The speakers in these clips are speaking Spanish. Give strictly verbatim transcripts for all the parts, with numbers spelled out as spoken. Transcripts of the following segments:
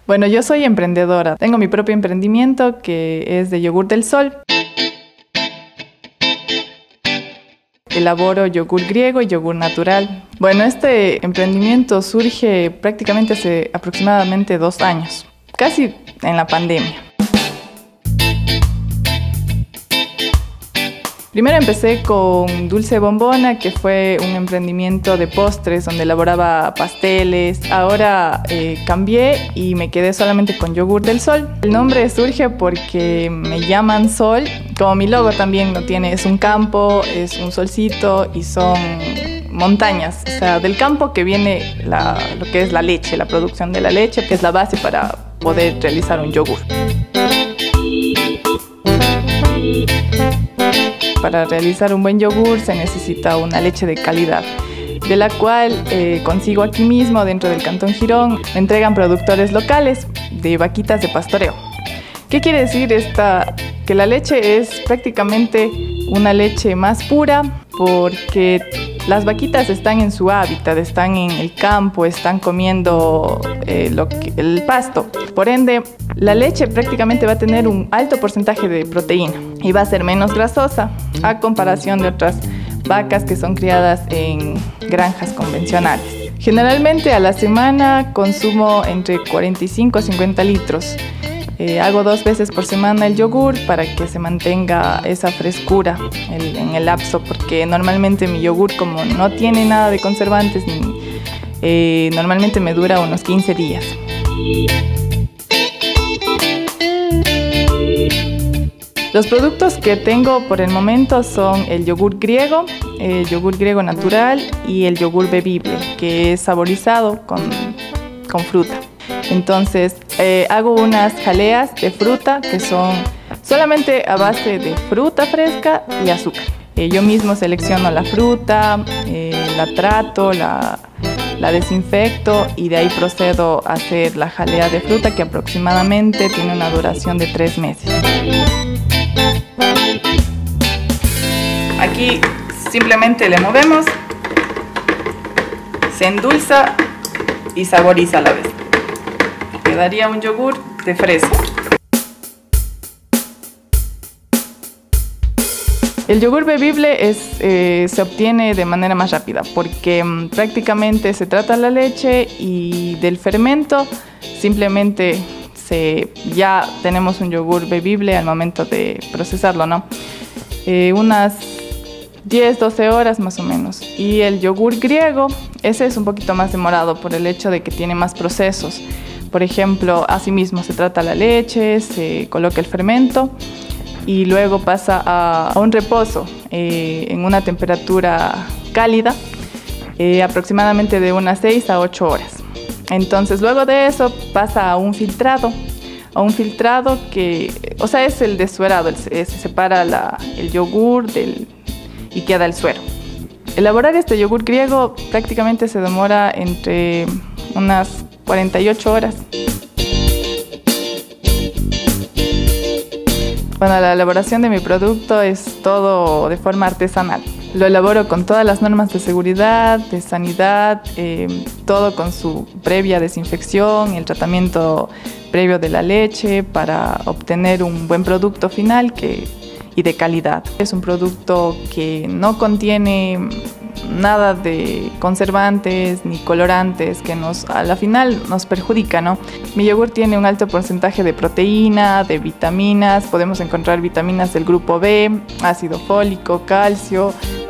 Bueno, yo soy emprendedora. Tengo mi propio emprendimiento que es de yogur del sol. Elaboro yogur griego y yogur natural. Bueno, este emprendimiento surge prácticamente hace aproximadamente dos años, casi en la pandemia. Primero empecé con Dulce Bombona, que fue un emprendimiento de postres donde elaboraba pasteles. Ahora eh, cambié y me quedé solamente con yogur del sol. El nombre surge porque me llaman sol, como mi logo también lo tiene, es un campo, es un solcito y son montañas. O sea, del campo que viene la, lo que es la leche, la producción de la leche, que es la base para poder realizar un yogur. Para realizar un buen yogur se necesita una leche de calidad, de la cual eh, consigo aquí mismo dentro del Cantón Girón. Me entregan productores locales de vaquitas de pastoreo. ¿Qué quiere decir esta? Que la leche es prácticamente una leche más pura porque las vaquitas están en su hábitat, están en el campo, están comiendo eh, lo que, el pasto. Por ende, la leche prácticamente va a tener un alto porcentaje de proteína y va a ser menos grasosa a comparación de otras vacas que son criadas en granjas convencionales. Generalmente a la semana consumo entre cuarenta y cinco a cincuenta litros. Eh, hago dos veces por semana el yogur para que se mantenga esa frescura el, en el lapso, porque normalmente mi yogur, como no tiene nada de conservantes, ni, eh, normalmente me dura unos quince días. Los productos que tengo por el momento son el yogur griego, el yogur griego natural y el yogur bebible, que es saborizado con, con fruta. Entonces eh, hago unas jaleas de fruta que son solamente a base de fruta fresca y azúcar. Eh, yo mismo selecciono la fruta, eh, la trato, la, la desinfecto y de ahí procedo a hacer la jalea de fruta, que aproximadamente tiene una duración de tres meses. Aquí simplemente le movemos, se endulza y saboriza a la vez. Quedaría un yogur de fresa. El yogur bebible es, eh, se obtiene de manera más rápida porque mmm, prácticamente se trata la leche y del fermento simplemente se, ya tenemos un yogur bebible al momento de procesarlo, ¿no? Eh, unas diez a doce horas más o menos. Y el yogur griego, ese es un poquito más demorado por el hecho de que tiene más procesos. Por ejemplo, asimismo se trata la leche, se coloca el fermento y luego pasa a, a un reposo eh, en una temperatura cálida, eh, aproximadamente de unas seis a ocho horas. Entonces luego de eso pasa a un filtrado, a un filtrado que, o sea, es el desuerado, el, se separa la, el yogur del, y queda el suero. Elaborar este yogur griego prácticamente se demora entre unas cuarenta y ocho horas. Bueno, la elaboración de mi producto es todo de forma artesanal. Lo elaboro con todas las normas de seguridad, de sanidad, eh, todo con su previa desinfección, el tratamiento previo de la leche para obtener un buen producto final que, y de calidad. Es un producto que no contiene nada de conservantes ni colorantes que nos, a la final nos perjudica, ¿no? Mi yogur tiene un alto porcentaje de proteína, de vitaminas. Podemos encontrar vitaminas del grupo B, ácido fólico, calcio.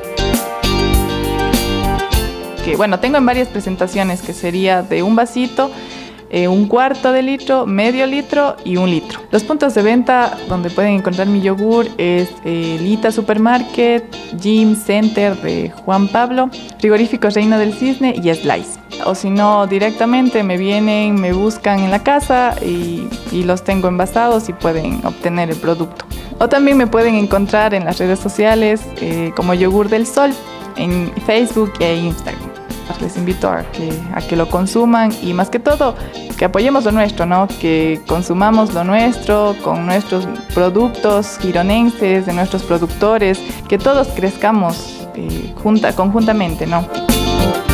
Que, bueno, tengo en varias presentaciones, que sería de un vasito, eh, un cuarto de litro, medio litro y un litro. Los puntos de venta donde pueden encontrar mi yogur es eh, Lita Supermarket, Gym Center de Juan Pablo, Frigoríficos Reino del Cisne y Slice. O si no, directamente me vienen, me buscan en la casa y, y los tengo envasados y pueden obtener el producto. O también me pueden encontrar en las redes sociales eh, como Yogur del Sol, en Facebook e Instagram. Les invito a que, a que lo consuman y más que todo que apoyemos lo nuestro, ¿no? Que consumamos lo nuestro con nuestros productos gironenses, de nuestros productores, que todos crezcamos eh, junta, conjuntamente, ¿no?